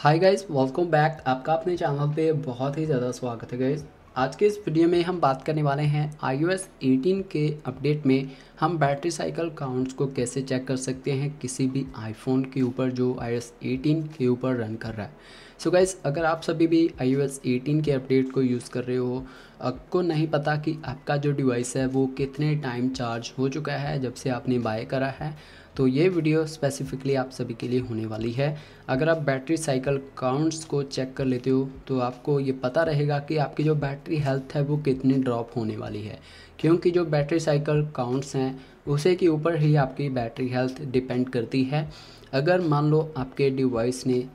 Hi guys, welcome back. आपका अपने channel पे बहुत ही ज़्यादा स्वागत है गाइस। आज के इस वीडियो में हम बात करने वाले हैं iOS 18 के अपडेट में हम बैटरी साइकिल काउंट्स को कैसे चेक कर सकते हैं किसी भी आईफोन के ऊपर जो iOS 18 के ऊपर रन कर रहा है। सो गाइस, अगर आप सभी भी iOS 18 के अपडेट को यूज़ कर रहे हो, आपको नहीं पता कि आपका जो डिवाइस है वो कितने टाइम चार्ज हो चुका है जब से आपने बाय करा है, तो ये वीडियो स्पेसिफिकली आप सभी के लिए होने वाली है। अगर आप बैटरी साइकिल काउंट्स को चेक कर लेते हो तो आपको ये पता रहेगा कि आपकी जो बैटरी हेल्थ है वो कितनी ड्रॉप होने वाली है, क्योंकि जो बैटरी साइकिल काउंट्स हैं उसे के ऊपर ही आपकी बैटरी हेल्थ डिपेंड करती है। अगर मान लो आपके डिवाइस ने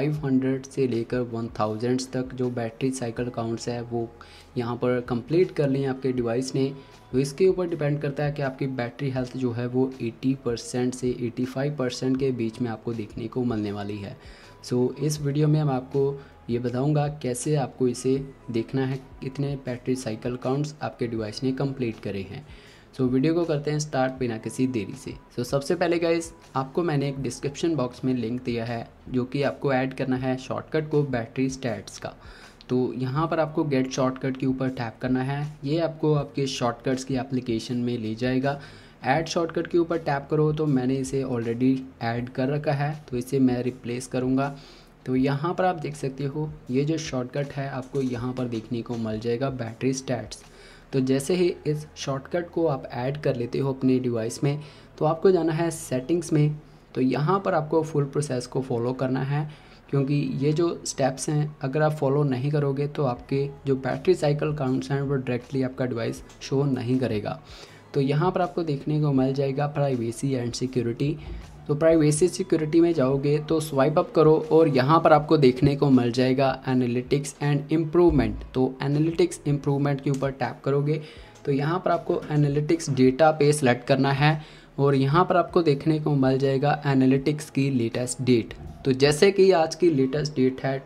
500 से लेकर 1000 तक जो बैटरी साइकिल काउंट्स है वो यहाँ पर कंप्लीट कर लिए आपके डिवाइस ने, तो इसके ऊपर डिपेंड करता है कि आपकी बैटरी हेल्थ जो है वो 80% से 85% के बीच में आपको देखने को मिलने वाली है। सो इस वीडियो में मैं आपको ये बताऊंगा कैसे आपको इसे देखना है, कितने बैटरी साइकिल काउंट्स आपके डिवाइस ने कंप्लीट करे हैं। सो वीडियो को करते हैं स्टार्ट बिना किसी देरी से। सो सबसे पहले गाइस, आपको मैंने एक डिस्क्रिप्शन बॉक्स में लिंक दिया है जो कि आपको ऐड करना है शॉर्टकट को बैटरी स्टैट्स का। तो यहाँ पर आपको गेट शॉर्टकट के ऊपर टैप करना है। ये आपको आपके शॉर्टकट्स की एप्लीकेशन में ले जाएगा। ऐड शॉर्टकट के ऊपर टैप करो तो मैंने इसे ऑलरेडी ऐड कर रखा है, तो इसे मैं रिप्लेस करूँगा। तो यहाँ पर आप देख सकते हो ये जो शॉर्टकट है आपको यहाँ पर देखने को मिल जाएगा बैटरी स्टैट्स। तो जैसे ही इस शॉर्टकट को आप ऐड कर लेते हो अपने डिवाइस में, तो आपको जाना है सेटिंग्स में। तो यहाँ पर आपको फुल प्रोसेस को फॉलो करना है, क्योंकि ये जो स्टेप्स हैं अगर आप फॉलो नहीं करोगे तो आपके जो बैटरी साइकिल काउंट्स हैं वो डायरेक्टली आपका डिवाइस शो नहीं करेगा। तो यहाँ पर आपको देखने को मिल जाएगा प्राइवेसी एंड सिक्योरिटी। तो प्राइवेसी सिक्योरिटी में जाओगे तो स्वाइप अप करो और यहाँ पर आपको देखने को मिल जाएगा एनालिटिक्स एंड इम्प्रूवमेंट। तो एनालिटिक्स इम्प्रूवमेंट के ऊपर टैप करोगे तो यहाँ पर आपको एनालिटिक्स डेटा पे सेलेक्ट करना है और यहाँ पर आपको देखने को मिल जाएगा एनालिटिक्स की लेटेस्ट डेट। तो जैसे कि आज की लेटेस्ट डेट है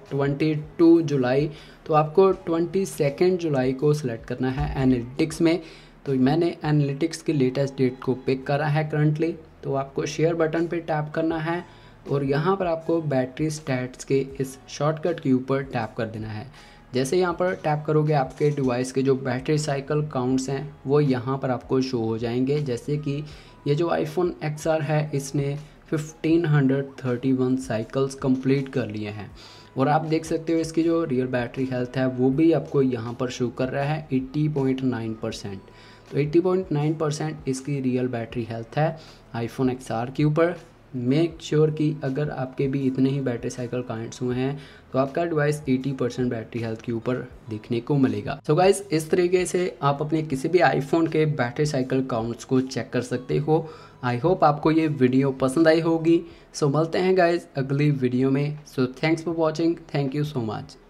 22 जुलाई, तो आपको 22 जुलाई को सिलेक्ट करना है एनालिटिक्स में। तो मैंने एनालिटिक्स की लेटेस्ट डेट को पिक करा है करंटली। तो आपको शेयर बटन पे टैप करना है और यहाँ पर आपको बैटरी स्टैट्स के इस शॉर्टकट के ऊपर टैप कर देना है। जैसे यहाँ पर टैप करोगे आपके डिवाइस के जो बैटरी साइकिल काउंट्स हैं वो यहाँ पर आपको शो हो जाएंगे। जैसे कि ये जो आईफोन XR है इसने 1531 साइकिल्स कंप्लीट कर लिए हैं और आप देख सकते हो इसकी जो रियल बैटरी हेल्थ है वो भी आपको यहाँ पर शो कर रहा है 80.9%। तो 80.9% इसकी रियल बैटरी हेल्थ है आईफोन XR के ऊपर। मेक श्योर कि अगर आपके भी इतने ही बैटरी साइकिल काउंट्स हुए हैं तो आपका डिवाइस 80% बैटरी हेल्थ के ऊपर देखने को मिलेगा। सो गाइस, इस तरीके से आप अपने किसी भी आईफोन के बैटरी साइकिल काउंट्स को चेक कर सकते हो। आई होप आपको ये वीडियो पसंद आई होगी। सो मिलते हैं गाइस अगली वीडियो में। So thanks for watching, thank you so much.